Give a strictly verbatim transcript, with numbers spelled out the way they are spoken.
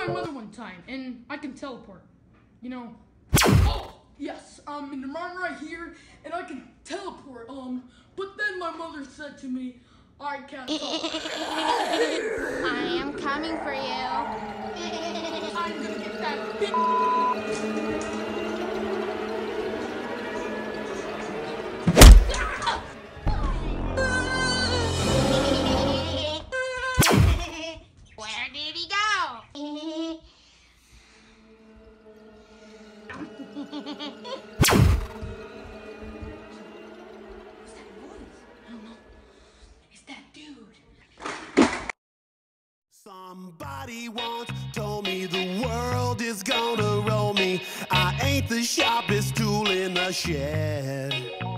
my mother one time, and I can teleport. You know. Oh, yes, um, and I'm right here, and I can teleport, um, but then my mother said to me, I can't talk. I am coming for you. I'm gonna get that big... Where did he go? Somebody once told me the world is gonna roll me. I ain't the sharpest tool in the shed.